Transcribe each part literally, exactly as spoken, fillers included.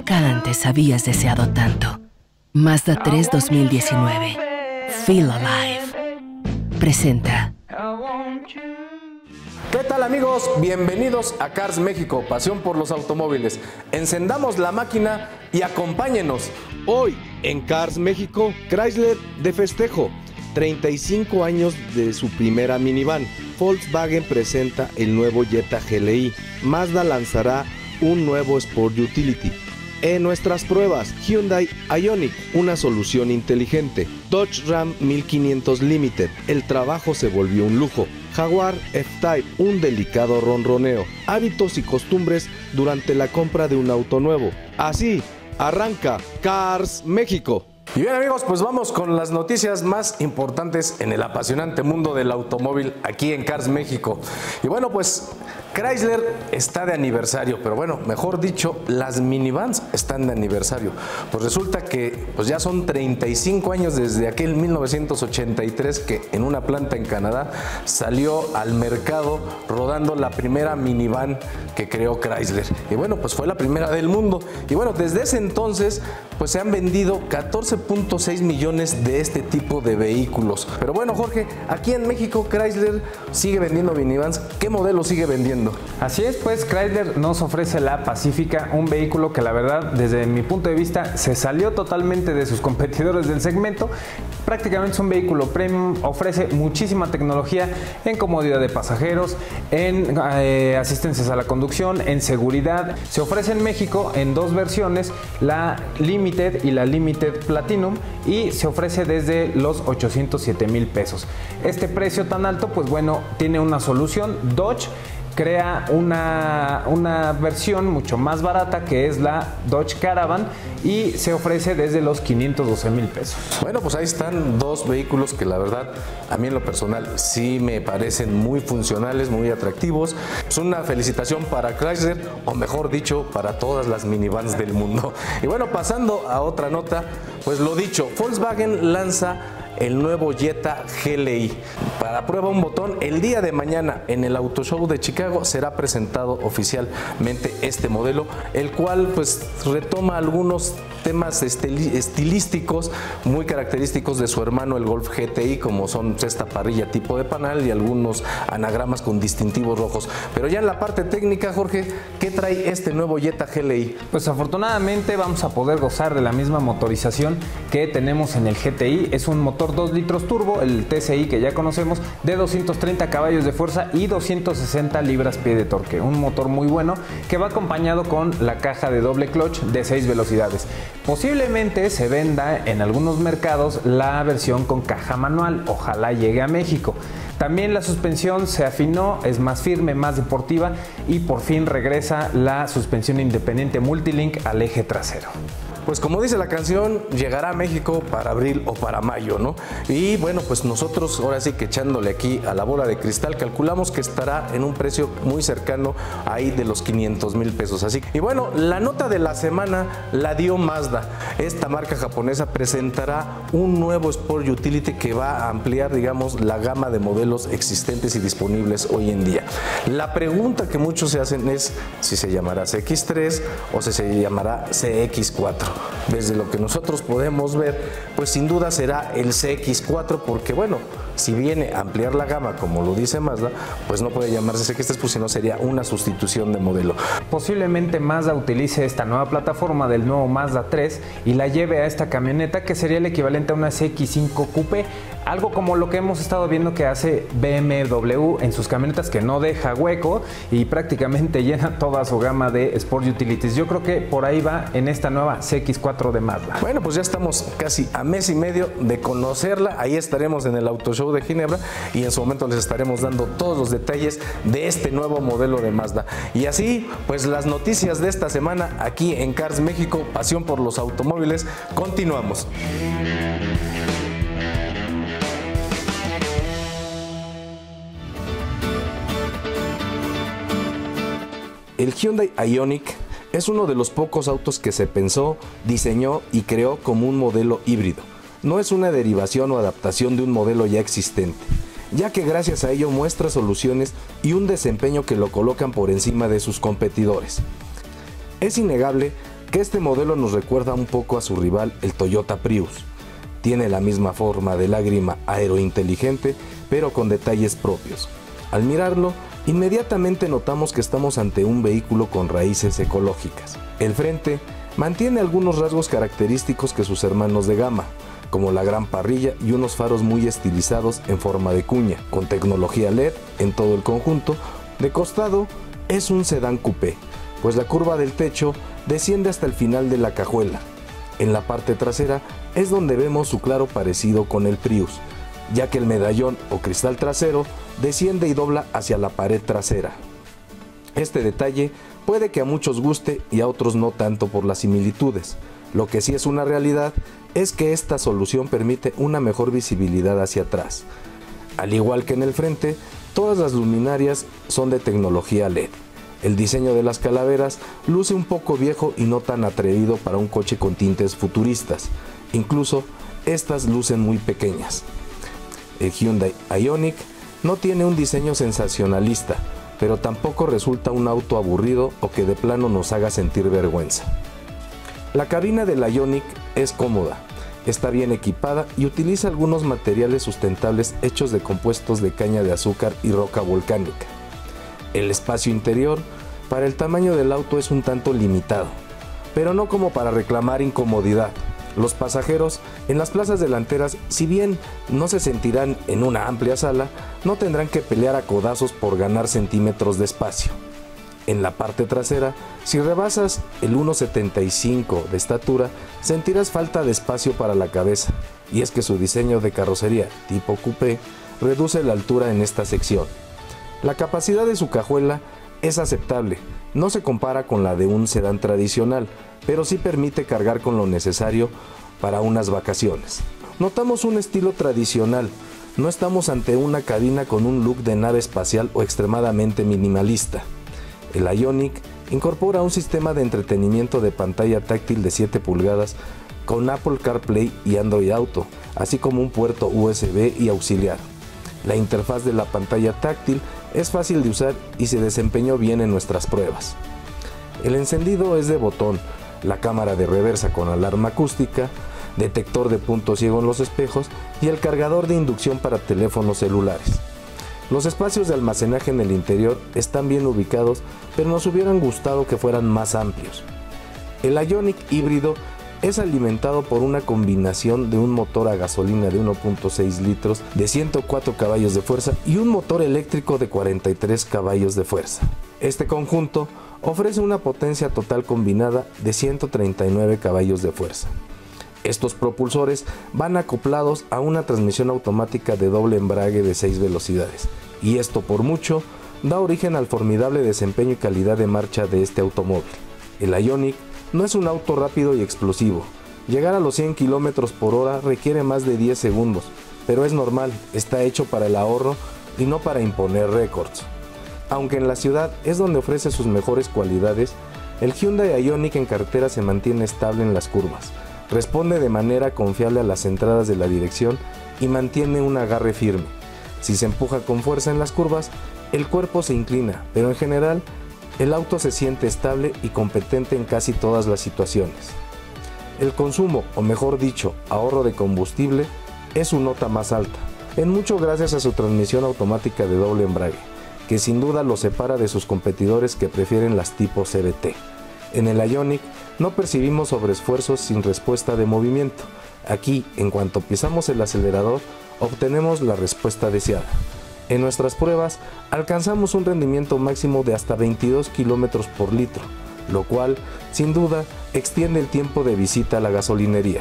nunca antes habías deseado tanto. Mazda tres dos mil diecinueve. Feel Alive. Presenta. ¿Qué tal, amigos? Bienvenidos a Cars México, pasión por los automóviles. Encendamos la máquina y acompáñenos. Hoy en Cars México, Chrysler de festejo. treinta y cinco años de su primera minivan. Volkswagen presenta el nuevo Jetta G L I. Mazda lanzará un nuevo Sport Utility. En nuestras pruebas, Hyundai Ioniq, una solución inteligente. Dodge Ram mil quinientos Limited, el trabajo se volvió un lujo. Jaguar F-Type, un delicado ronroneo. Hábitos y costumbres durante la compra de un auto nuevo. Así, arranca Cars México. Y bien, amigos, pues vamos con las noticias más importantes en el apasionante mundo del automóvil aquí en Cars México. Y bueno, pues Chrysler está de aniversario, pero bueno, mejor dicho, las minivans están de aniversario. Pues resulta que pues ya son treinta y cinco años desde aquel mil novecientos ochenta y tres que en una planta en Canadá salió al mercado rodando la primera minivan que creó Chrysler. Y bueno, pues fue la primera del mundo. Y bueno, desde ese entonces pues se han vendido catorce punto seis millones de este tipo de vehículos. Pero bueno, Jorge, aquí en México Chrysler sigue vendiendo minivans. ¿Qué modelo sigue vendiendo? Así es, pues Chrysler nos ofrece la Pacifica, un vehículo que la verdad, desde mi punto de vista, se salió totalmente de sus competidores del segmento. Prácticamente es un vehículo premium, ofrece muchísima tecnología en comodidad de pasajeros, en eh, asistencias a la conducción, en seguridad. Se ofrece en México en dos versiones, la Limited y la Limited Platinum, y se ofrece desde los ochocientos siete mil pesos. Este precio tan alto, pues bueno, tiene una solución. Dodge crea una, una versión mucho más barata, que es la Dodge Caravan, y se ofrece desde los quinientos doce mil pesos. Bueno, pues ahí están dos vehículos que la verdad a mí en lo personal sí me parecen muy funcionales, muy atractivos. Es una felicitación para Chrysler, o mejor dicho, para todas las minivans del mundo. Y bueno, pasando a otra nota, pues lo dicho, Volkswagen lanza el nuevo Jetta G L I. Para prueba un botón, el día de mañana en el Auto Show de Chicago será presentado oficialmente este modelo, el cual pues retoma algunos temas estilísticos muy característicos de su hermano el Golf G T I, como son esta parrilla tipo de panal y algunos anagramas con distintivos rojos. Pero ya en la parte técnica, Jorge, ¿qué trae este nuevo Jetta G L I? Pues afortunadamente vamos a poder gozar de la misma motorización que tenemos en el G T I. Es un motor dos litros turbo, el T S I que ya conocemos, de doscientos treinta caballos de fuerza y doscientos sesenta libras-pie de torque. Un motor muy bueno que va acompañado con la caja de doble clutch de seis velocidades. Posiblemente se venda en algunos mercados la versión con caja manual, ojalá llegue a México. También la suspensión se afinó, es más firme, más deportiva, y por fin regresa la suspensión independiente Multilink al eje trasero. Pues como dice la canción, llegará a México para abril o para mayo, ¿no? Y bueno, pues nosotros ahora sí que echándole aquí a la bola de cristal, calculamos que estará en un precio muy cercano ahí de los quinientos mil pesos. Así. Y bueno, la nota de la semana la dio Mazda. Esta marca japonesa presentará un nuevo Sport Utility que va a ampliar, digamos, la gama de modelos existentes y disponibles hoy en día. La pregunta que muchos se hacen es si se llamará C X tres o si se llamará C X cuatro. Desde lo que nosotros podemos ver, pues sin duda será el C X cuatro, porque bueno, si viene a ampliar la gama como lo dice Mazda, pues no puede llamarse C X tres, pues si no sería una sustitución de modelo. Posiblemente Mazda utilice esta nueva plataforma del nuevo Mazda tres y la lleve a esta camioneta, que sería el equivalente a una C X cinco Coupé, algo como lo que hemos estado viendo que hace B M W en sus camionetas, que no deja hueco y prácticamente llena toda su gama de Sport Utilities. Yo creo que por ahí va en esta nueva C X cuatro de Mazda. Bueno, pues ya estamos casi a mes y medio de conocerla. Ahí estaremos en el Auto Show de Ginebra y en su momento les estaremos dando todos los detalles de este nuevo modelo de Mazda. Y así, pues las noticias de esta semana aquí en Cars México, pasión por los automóviles. Continuamos. El Hyundai Ioniq es uno de los pocos autos que se pensó, diseñó y creó como un modelo híbrido. No es una derivación o adaptación de un modelo ya existente, ya que gracias a ello muestra soluciones y un desempeño que lo colocan por encima de sus competidores. Es innegable que este modelo nos recuerda un poco a su rival, el Toyota Prius. Tiene la misma forma de lágrima aerointeligente, pero con detalles propios. Al mirarlo, inmediatamente notamos que estamos ante un vehículo con raíces ecológicas. El frente mantiene algunos rasgos característicos que sus hermanos de gama, como la gran parrilla y unos faros muy estilizados en forma de cuña, con tecnología L E D en todo el conjunto. De costado es un sedán coupé, pues la curva del techo desciende hasta el final de la cajuela. En la parte trasera es donde vemos su claro parecido con el Prius, ya que el medallón o cristal trasero desciende y dobla hacia la pared trasera. Este detalle puede que a muchos guste y a otros no tanto por las similitudes. Lo que sí es una realidad es que esta solución permite una mejor visibilidad hacia atrás. Al igual que en el frente, todas las luminarias son de tecnología L E D. El diseño de las calaveras luce un poco viejo y no tan atrevido para un coche con tintes futuristas. Incluso estas lucen muy pequeñas. El Hyundai Ioniq no tiene un diseño sensacionalista, pero tampoco resulta un auto aburrido o que de plano nos haga sentir vergüenza. La cabina del Ioniq es cómoda, está bien equipada y utiliza algunos materiales sustentables hechos de compuestos de caña de azúcar y roca volcánica. El espacio interior para el tamaño del auto es un tanto limitado, pero no como para reclamar incomodidad. Los pasajeros en las plazas delanteras, si bien no se sentirán en una amplia sala, no tendrán que pelear a codazos por ganar centímetros de espacio. En la parte trasera, si rebasas el uno setenta y cinco de estatura, sentirás falta de espacio para la cabeza, y es que su diseño de carrocería tipo coupé reduce la altura en esta sección. La capacidad de su cajuela es aceptable, no se compara con la de un sedán tradicional, pero sí permite cargar con lo necesario para unas vacaciones. Notamos un estilo tradicional, no estamos ante una cabina con un look de nave espacial o extremadamente minimalista. El Ioniq incorpora un sistema de entretenimiento de pantalla táctil de siete pulgadas con Apple CarPlay y Android Auto, así como un puerto U S B y auxiliar. La interfaz de la pantalla táctil es fácil de usar y se desempeñó bien en nuestras pruebas. El encendido es de botón, la cámara de reversa con alarma acústica, detector de punto ciego en los espejos y el cargador de inducción para teléfonos celulares. Los espacios de almacenaje en el interior están bien ubicados, pero nos hubieran gustado que fueran más amplios. El Ioniq híbrido es alimentado por una combinación de un motor a gasolina de uno punto seis litros de ciento cuatro caballos de fuerza y un motor eléctrico de cuarenta y tres caballos de fuerza. Este conjunto ofrece una potencia total combinada de ciento treinta y nueve caballos de fuerza. Estos propulsores van acoplados a una transmisión automática de doble embrague de seis velocidades, y esto por mucho da origen al formidable desempeño y calidad de marcha de este automóvil. El Ioniq no es un auto rápido y explosivo. Llegar a los cien kilómetros por hora requiere más de diez segundos, pero es normal, está hecho para el ahorro y no para imponer récords. Aunque en la ciudad es donde ofrece sus mejores cualidades, el Hyundai Ioniq en carretera se mantiene estable en las curvas, responde de manera confiable a las entradas de la dirección y mantiene un agarre firme. Si se empuja con fuerza en las curvas, el cuerpo se inclina, pero en general el auto se siente estable y competente en casi todas las situaciones. El consumo, o mejor dicho, ahorro de combustible, es su nota más alta, en mucho gracias a su transmisión automática de doble embrague, que sin duda lo separa de sus competidores que prefieren las tipo C V T. En el Ioniq no percibimos sobreesfuerzos sin respuesta de movimiento. Aquí, en cuanto pisamos el acelerador, obtenemos la respuesta deseada. En nuestras pruebas alcanzamos un rendimiento máximo de hasta veintidós kilómetros por litro, lo cual, sin duda, extiende el tiempo de visita a la gasolinería.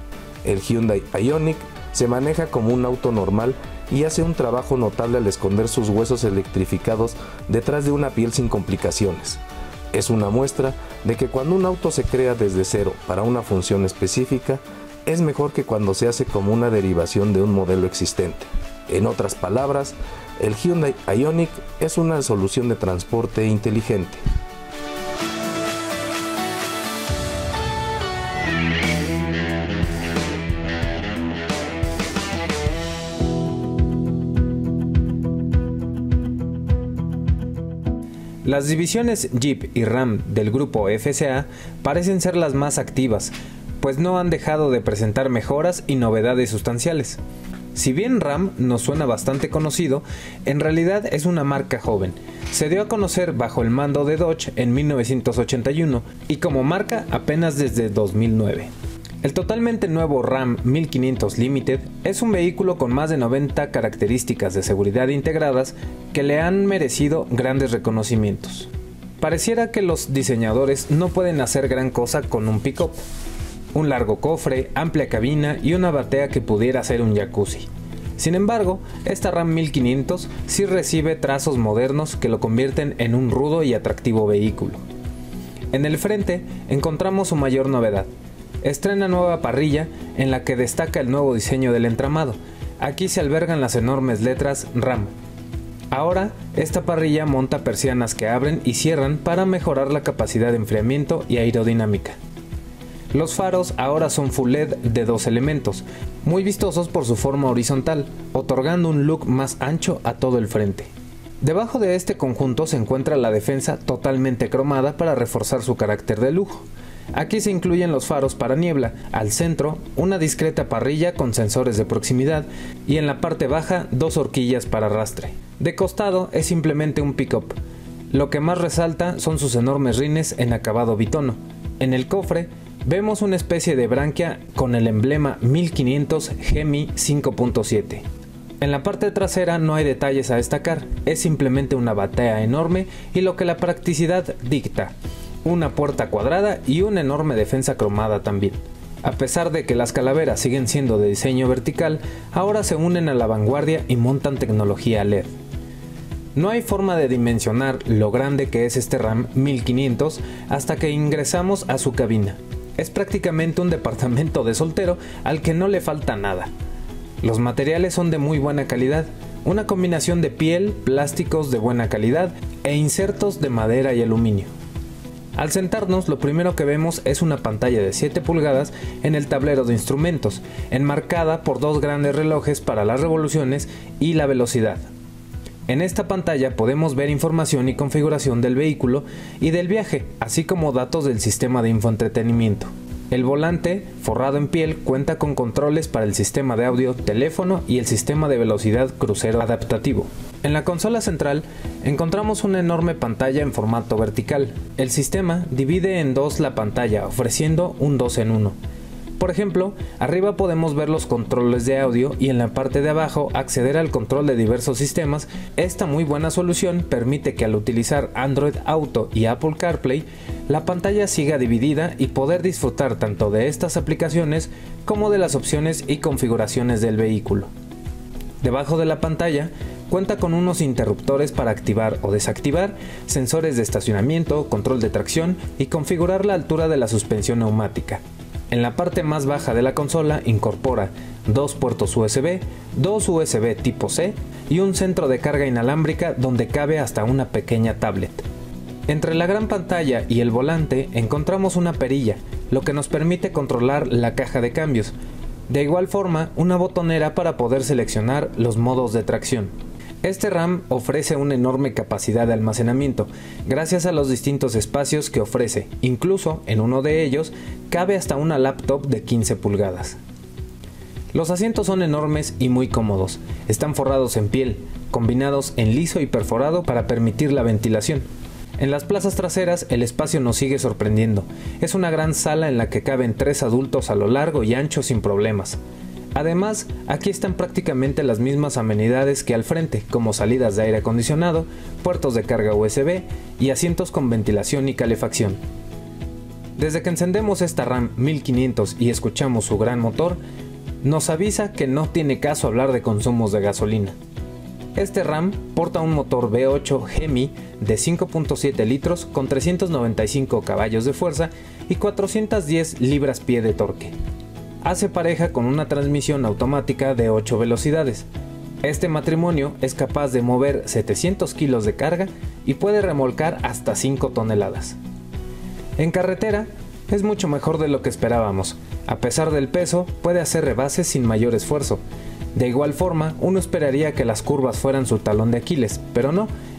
El Hyundai Ioniq se maneja como un auto normal y hace un trabajo notable al esconder sus huesos electrificados detrás de una piel sin complicaciones. Es una muestra de que cuando un auto se crea desde cero para una función específica, es mejor que cuando se hace como una derivación de un modelo existente. En otras palabras, el Hyundai Ioniq es una solución de transporte inteligente. Las divisiones Jeep y Ram del grupo F C A parecen ser las más activas, pues no han dejado de presentar mejoras y novedades sustanciales. Si bien Ram nos suena bastante conocido, en realidad es una marca joven. Se dio a conocer bajo el mando de Dodge en mil novecientos ochenta y uno y como marca apenas desde dos mil nueve. El totalmente nuevo Ram mil quinientos Limited es un vehículo con más de noventa características de seguridad integradas que le han merecido grandes reconocimientos. Pareciera que los diseñadores no pueden hacer gran cosa con un pick-up. Un largo cofre, amplia cabina y una batea que pudiera ser un jacuzzi. Sin embargo, esta Ram mil quinientos sí recibe trazos modernos que lo convierten en un rudo y atractivo vehículo. En el frente encontramos su mayor novedad. Estrena nueva parrilla en la que destaca el nuevo diseño del entramado. Aquí se albergan las enormes letras Ram. Ahora, esta parrilla monta persianas que abren y cierran para mejorar la capacidad de enfriamiento y aerodinámica. Los faros ahora son Full L E D de dos elementos, muy vistosos por su forma horizontal, otorgando un look más ancho a todo el frente. Debajo de este conjunto se encuentra la defensa totalmente cromada para reforzar su carácter de lujo. Aquí se incluyen los faros para niebla, al centro una discreta parrilla con sensores de proximidad y en la parte baja dos horquillas para arrastre. De costado es simplemente un pick-up. Lo que más resalta son sus enormes rines en acabado bitono. En el cofre vemos una especie de branquia con el emblema mil quinientos Hemi cinco punto siete. En la parte trasera no hay detalles a destacar, es simplemente una batea enorme y lo que la practicidad dicta, una puerta cuadrada y una enorme defensa cromada también. A pesar de que las calaveras siguen siendo de diseño vertical, ahora se unen a la vanguardia y montan tecnología L E D. No hay forma de dimensionar lo grande que es este Ram mil quinientos hasta que ingresamos a su cabina. Es prácticamente un departamento de soltero al que no le falta nada. Los materiales son de muy buena calidad, una combinación de piel, plásticos de buena calidad e insertos de madera y aluminio. Al sentarnos, lo primero que vemos es una pantalla de siete pulgadas en el tablero de instrumentos, enmarcada por dos grandes relojes para las revoluciones y la velocidad. En esta pantalla podemos ver información y configuración del vehículo y del viaje, así como datos del sistema de infoentretenimiento. El volante, forrado en piel, cuenta con controles para el sistema de audio, teléfono y el sistema de velocidad crucero adaptativo. En la consola central encontramos una enorme pantalla en formato vertical. El sistema divide en dos la pantalla, ofreciendo un dos en uno. Por ejemplo, arriba podemos ver los controles de audio y en la parte de abajo acceder al control de diversos sistemas. Esta muy buena solución permite que al utilizar Android Auto y Apple CarPlay, la pantalla siga dividida y poder disfrutar tanto de estas aplicaciones como de las opciones y configuraciones del vehículo. Debajo de la pantalla cuenta con unos interruptores para activar o desactivar, sensores de estacionamiento, control de tracción y configurar la altura de la suspensión neumática. En la parte más baja de la consola incorpora dos puertos U S B, dos U S B tipo C y un centro de carga inalámbrica donde cabe hasta una pequeña tablet. Entre la gran pantalla y el volante encontramos una perilla, lo que nos permite controlar la caja de cambios. De igual forma, una botonera para poder seleccionar los modos de tracción. Este Ram ofrece una enorme capacidad de almacenamiento, gracias a los distintos espacios que ofrece, incluso en uno de ellos cabe hasta una laptop de quince pulgadas. Los asientos son enormes y muy cómodos, están forrados en piel, combinados en liso y perforado para permitir la ventilación. En las plazas traseras el espacio nos sigue sorprendiendo, es una gran sala en la que caben tres adultos a lo largo y ancho sin problemas. Además, aquí están prácticamente las mismas amenidades que al frente, como salidas de aire acondicionado, puertos de carga U S B y asientos con ventilación y calefacción. Desde que encendemos esta Ram mil quinientos y escuchamos su gran motor, nos avisa que no tiene caso hablar de consumos de gasolina. Este Ram porta un motor V ocho Hemi de cinco punto siete litros con trescientos noventa y cinco caballos de fuerza y cuatrocientas diez libras-pie de torque. Hace pareja con una transmisión automática de ocho velocidades. Este matrimonio es capaz de mover setecientos kilos de carga y puede remolcar hasta cinco toneladas. En carretera es mucho mejor de lo que esperábamos. A pesar del peso, puede hacer rebases sin mayor esfuerzo. De igual forma, uno esperaría que las curvas fueran su talón de Aquiles, pero no,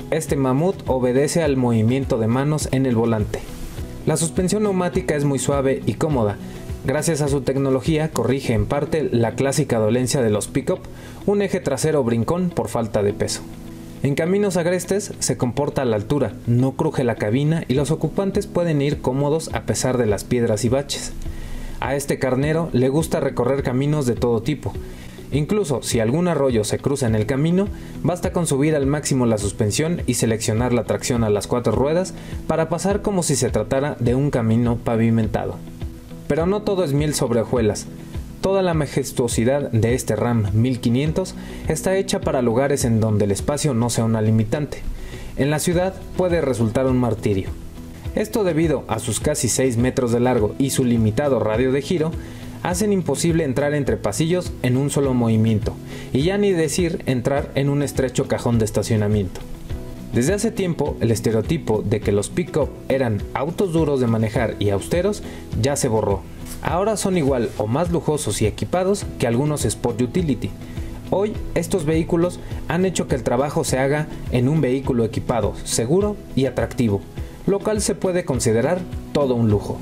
Este mamut obedece al movimiento de manos en el volante. La suspensión neumática es muy suave y cómoda. Gracias a su tecnología corrige en parte la clásica dolencia de los pick-up, un eje trasero brincón por falta de peso. En caminos agrestes se comporta a la altura, no cruje la cabina y los ocupantes pueden ir cómodos a pesar de las piedras y baches. A este carnero le gusta recorrer caminos de todo tipo. Incluso si algún arroyo se cruza en el camino, basta con subir al máximo la suspensión y seleccionar la tracción a las cuatro ruedas para pasar como si se tratara de un camino pavimentado. Pero no todo es miel sobre hojuelas. Toda la majestuosidad de este Ram mil quinientos está hecha para lugares en donde el espacio no sea una limitante. En la ciudad puede resultar un martirio. Esto debido a sus casi seis metros de largo y su limitado radio de giro, hacen imposible entrar entre pasillos en un solo movimiento, y ya ni decir entrar en un estrecho cajón de estacionamiento. Desde hace tiempo, el estereotipo de que los pick-up eran autos duros de manejar y austeros ya se borró. Ahora son igual o más lujosos y equipados que algunos Sport Utility. Hoy, estos vehículos han hecho que el trabajo se haga en un vehículo equipado, seguro y atractivo, lo cual se puede considerar todo un lujo.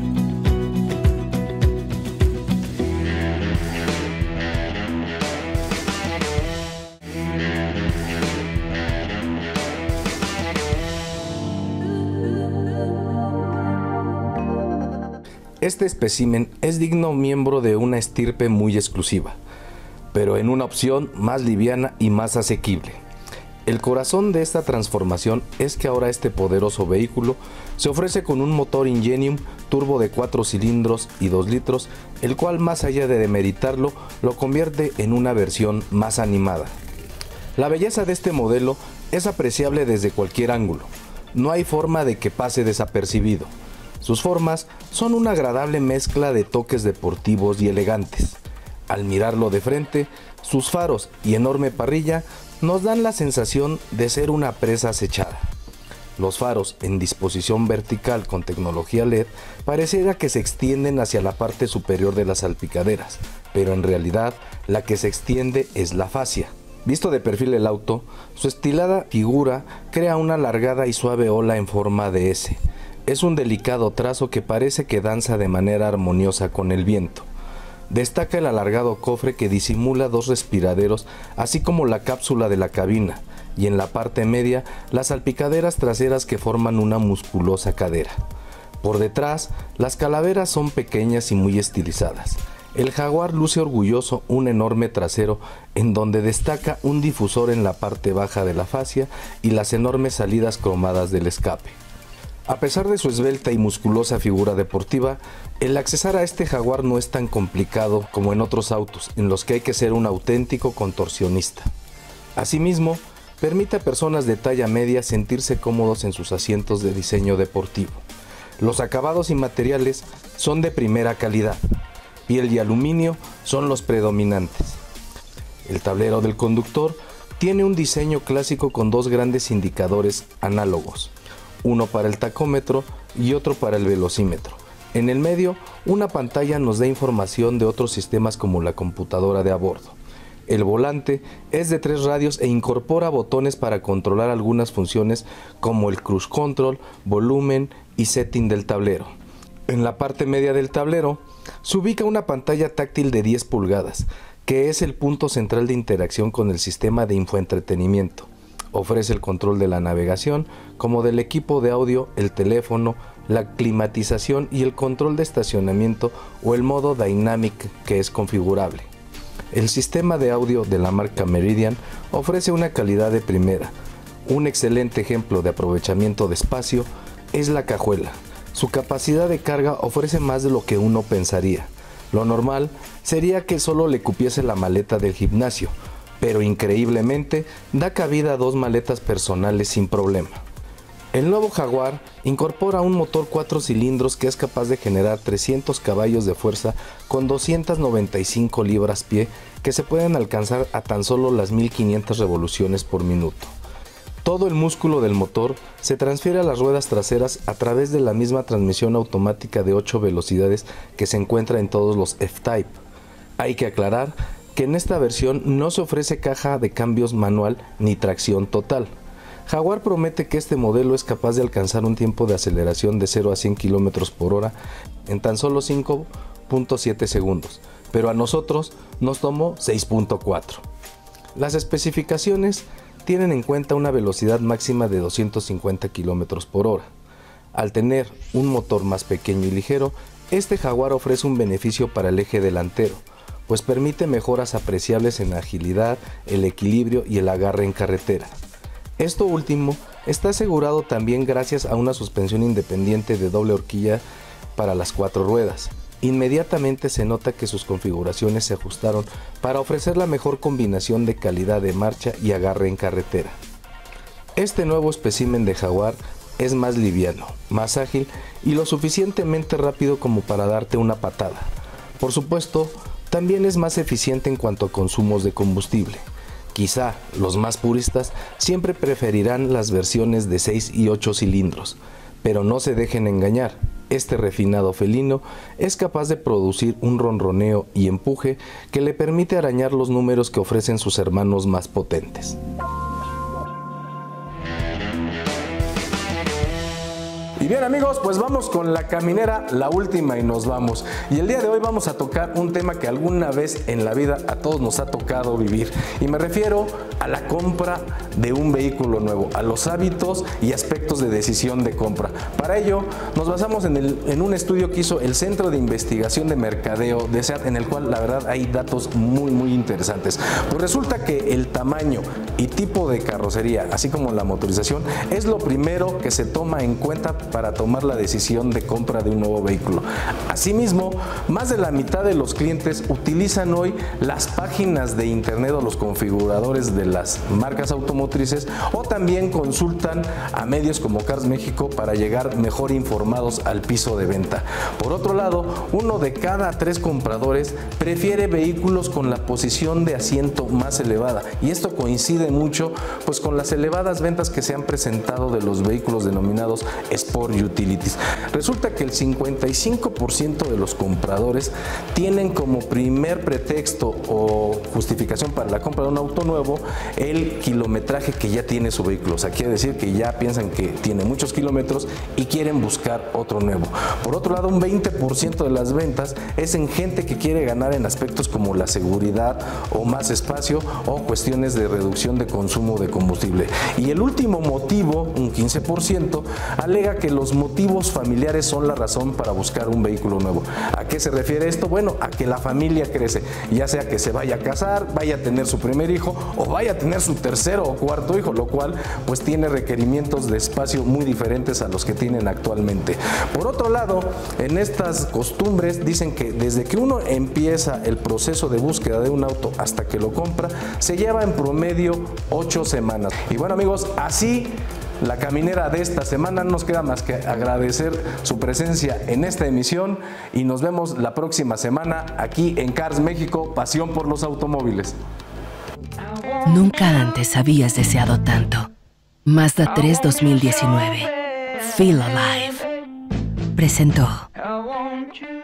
Este espécimen es digno miembro de una estirpe muy exclusiva, pero en una opción más liviana y más asequible. El corazón de esta transformación es que ahora este poderoso vehículo se ofrece con un motor Ingenium turbo de cuatro cilindros y dos litros, el cual, más allá de demeritarlo, lo convierte en una versión más animada. La belleza de este modelo es apreciable desde cualquier ángulo. No hay forma de que pase desapercibido. Sus formas son una agradable mezcla de toques deportivos y elegantes. Al mirarlo de frente, sus faros y enorme parrilla nos dan la sensación de ser una presa acechada. Los faros en disposición vertical con tecnología L E D pareciera que se extienden hacia la parte superior de las salpicaderas, pero en realidad la que se extiende es la fascia. Visto de perfil el auto, su estilada figura crea una alargada y suave ola en forma de S. Es un delicado trazo que parece que danza de manera armoniosa con el viento. Destaca el alargado cofre que disimula dos respiraderos, así como la cápsula de la cabina, y en la parte media las salpicaderas traseras que forman una musculosa cadera. Por detrás, las calaveras son pequeñas y muy estilizadas. El Jaguar luce orgulloso un enorme trasero en donde destaca un difusor en la parte baja de la fascia y las enormes salidas cromadas del escape. A pesar de su esbelta y musculosa figura deportiva, el accesar a este Jaguar no es tan complicado como en otros autos, en los que hay que ser un auténtico contorsionista. Asimismo, permite a personas de talla media sentirse cómodos en sus asientos de diseño deportivo. Los acabados y materiales son de primera calidad. Piel y aluminio son los predominantes. El tablero del conductor tiene un diseño clásico con dos grandes indicadores análogos, uno para el tacómetro y otro para el velocímetro. En el medio, una pantalla nos da información de otros sistemas como la computadora de a bordo. El volante es de tres radios e incorpora botones para controlar algunas funciones como el cruise control, volumen y setting del tablero. En la parte media del tablero se ubica una pantalla táctil de diez pulgadas, que es el punto central de interacción con el sistema de infoentretenimiento. Ofrece el control de la navegación, como del equipo de audio, el teléfono, la climatización y el control de estacionamiento o el modo Dynamic, que es configurable. El sistema de audio de la marca Meridian ofrece una calidad de primera. Un excelente ejemplo de aprovechamiento de espacio es la cajuela. Su capacidad de carga ofrece más de lo que uno pensaría. Lo normal sería que solo le cupiese la maleta del gimnasio, pero increíblemente da cabida a dos maletas personales sin problema. El nuevo Jaguar incorpora un motor cuatro cilindros que es capaz de generar trescientos caballos de fuerza con doscientas noventa y cinco libras-pie que se pueden alcanzar a tan solo las mil quinientas revoluciones por minuto. Todo el músculo del motor se transfiere a las ruedas traseras a través de la misma transmisión automática de ocho velocidades que se encuentra en todos los F-Type. Hay que aclarar que en esta versión no se ofrece caja de cambios manual ni tracción total. Jaguar promete que este modelo es capaz de alcanzar un tiempo de aceleración de cero a cien kilómetros por hora en tan solo cinco punto siete segundos, pero a nosotros nos tomó seis punto cuatro. Las especificaciones tienen en cuenta una velocidad máxima de doscientos cincuenta kilómetros por hora. Al tener un motor más pequeño y ligero, este Jaguar ofrece un beneficio para el eje delantero, pues permite mejoras apreciables en agilidad, el equilibrio y el agarre en carretera. Esto último está asegurado también gracias a una suspensión independiente de doble horquilla para las cuatro ruedas. Inmediatamente se nota que sus configuraciones se ajustaron para ofrecer la mejor combinación de calidad de marcha y agarre en carretera. Este nuevo espécimen de Jaguar es más liviano, más ágil y lo suficientemente rápido como para darte una patada. Por supuesto, también es más eficiente en cuanto a consumos de combustible. Quizá los más puristas siempre preferirán las versiones de seis y ocho cilindros, pero no se dejen engañar. Este refinado felino es capaz de producir un ronroneo y empuje que le permite arañar los números que ofrecen sus hermanos más potentes. Y bien amigos, pues vamos con la caminera, la última y nos vamos. Y el día de hoy vamos a tocar un tema que alguna vez en la vida a todos nos ha tocado vivir. Y me refiero a la compra de un vehículo nuevo, a los hábitos y aspectos de decisión de compra. Para ello nos basamos en, el, en un estudio que hizo el Centro de Investigación de Mercadeo de SEAT, en el cual la verdad hay datos muy muy interesantes. Pues resulta que el tamaño y tipo de carrocería, así como la motorización, es lo primero que se toma en cuenta para tomar la decisión de compra de un nuevo vehículo. Asimismo, más de la mitad de los clientes utilizan hoy las páginas de internet o los configuradores de las marcas automotrices, o también consultan a medios como Cars México para llegar mejor informados al piso de venta. Por otro lado, uno de cada tres compradores prefiere vehículos con la posición de asiento más elevada, y esto coincide mucho pues con las elevadas ventas que se han presentado de los vehículos denominados Sport Utilities. Resulta que el cincuenta y cinco por ciento de los compradores tienen como primer pretexto o justificación para la compra de un auto nuevo el kilometraje que ya tiene su vehículo. O sea, quiere decir que ya piensan que tiene muchos kilómetros y quieren buscar otro nuevo. Por otro lado, un veinte por ciento de las ventas es en gente que quiere ganar en aspectos como la seguridad o más espacio o cuestiones de reducción de consumo de combustible. Y el último motivo, un quince por ciento, alega que los motivos familiares son la razón para buscar un vehículo nuevo. ¿A qué se refiere esto? Bueno, a que la familia crece, ya sea que se vaya a casar, vaya a tener su primer hijo o vaya a tener su tercero o cuarto hijo, lo cual pues tiene requerimientos de espacio muy diferentes a los que tienen actualmente. Por otro lado, en estas costumbres dicen que desde que uno empieza el proceso de búsqueda de un auto hasta que lo compra, se lleva en promedio ocho semanas. Y bueno amigos, así la caminera de esta semana. Nos queda más que agradecer su presencia en esta emisión y nos vemos la próxima semana aquí en Cars México, pasión por los automóviles. Nunca antes habías deseado tanto. Mazda tres dos mil diecinueve. Feel Alive. Presentó.